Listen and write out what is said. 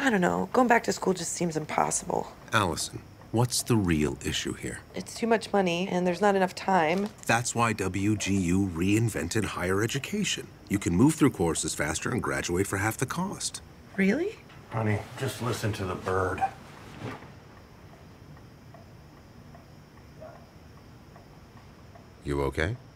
I don't know. Going back to school just seems impossible. Allison, what's the real issue here? It's too much money, and there's not enough time. That's why WGU reinvented higher education. You can move through courses faster and graduate for half the cost. Really? Honey, just listen to the bird. You okay?